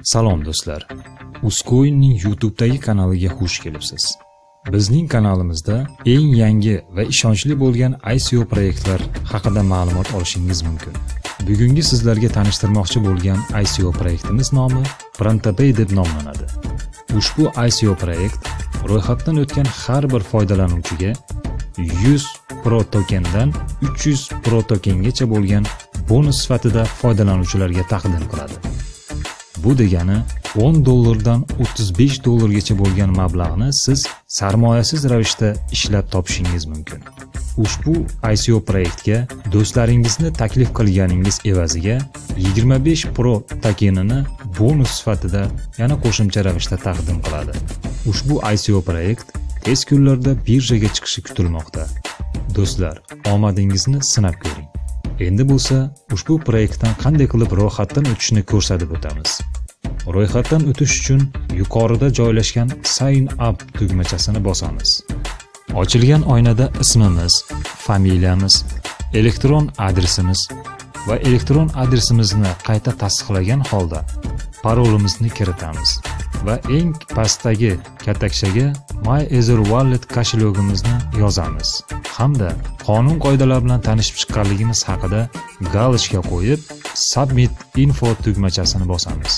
Salom do'stlar. Uzcoin'ning YouTube'dagi kanaliga xush kelibsiz. Bizning kanalimizda eng yangi va ishonchli bo'lgan ICO proyektlar haqida ma'lumot olishingiz mumkin. Bugungi sizlarga tanishtirmoqchi bo'lgan ICO proyektimiz nomi ProntoPay deb nomlanadi. Ushbu ICO proyekt ro'yxatdan o'tgan har bir foydalanuvchiga 100 Pro tokendan 300 Pro tokengacha bo'lgan bonus sifatida foydalanuvchilarga taqdim qiladi. Bu degani $10 dan $35 gacha bo'lgan mablag'ni siz sarmoyasiz ravishda ishlab topishingiz mumkin. Ushbu ICO proyektga do'stlaringizni taklif qilganingiz evaziga 25 Pro tokenini bonus sifatida yana qo'shimcha ravishda taqdim qiladi. Ushbu ICO proyekt tez kunlarda birjaga chiqishi kutilmoqda. Do'stlar, omadingizni sinab ko'ring. Endi bo'lsa, ushbu proyektdan qanday qilib ro'yxatdan o'tishni ko'rsatib o'tamiz. Ro'yxatdan o'tish uchun yuqorida joylashgan Sign Up tugmachasini bosamiz. Ochilgan oynada ismimiz, familiyamiz, elektron adresimiz va elektron adresimizni qayta tasdiqlagan holda parolimizni kiritamiz va eng pastdagi katakshaga My Ether Wallet kashlogimizni yozamiz hamda qonun qoidalari bilan tanishib chiqqanligimiz haqida galочка qo'yib Submit Info tugmachasini bosamiz.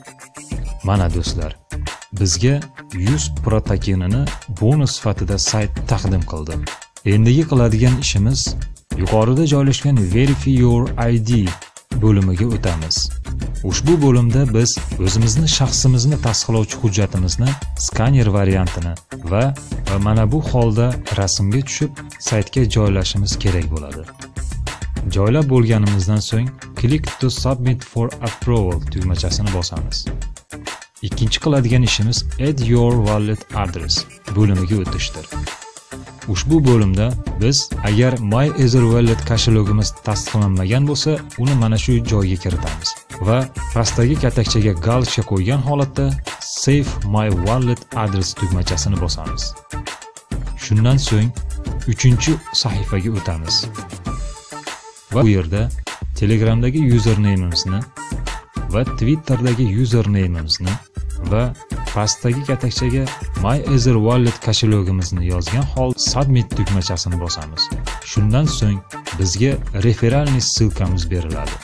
Mana do'stlar, bizga 100 Pro tokenini bonus sifatida sayt taqdim qildi. Endigi qiladigan ishimiz yuqorida joylashgan Verify Your ID bo'limiga o'tamiz. Ushbu bo'limda biz o'zimizni shaxsimizni tasdiqlovchi hujjatimizni skaner variantini va mana bu holda rasmga tushib saytga joylashimiz kerak bo'ladi. Joylab bo'lganimizdan so'ng Click to Submit for Approval tugmachasini bosamiz. Ikkinchi qiladigan ishimiz Add Your Wallet Address bo'limiga o'tishdir. Ushbu bo'limda biz agar My Ether Wallet kashlogimiz tasdiqlanmagan bo'lsa, uni mana shu joyga kiritamiz va pastdagi katakshaga galочка qo'ygan holatda Save My Wallet Address tugmachasini bosamiz. Shundan so'ng 3-sahifaga o'tamiz. Va bu yerda Telegramdagi username'imizni va Twitter'dagi username'imizni va pastdagi katakshaga My Ether Wallet kashlogimizni yozgan holda Submit tugmachasini bosamiz. Shundan so'ng bizga referalniy ssilkamiz beriladi.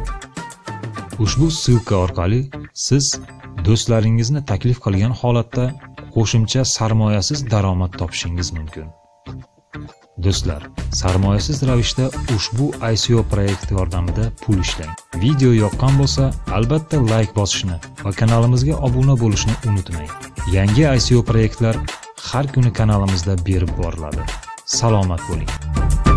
Ushbu ssilka orqali siz do'stlaringizni taklif qilgan holatda qo'shimcha sarmoyasiz daromad topishingiz mumkin. Do'stlar, sarmoyasiz ravishda ushbu ICO proyekti yordamida pul ishlang. Video yoqqan bo'lsa, albatta like bosishni va kanalimizga obuna bo'lishni unutmang. Yangi ICO proyektlar har kuni kanalimizda berib boriladi. Salomat bo'ling.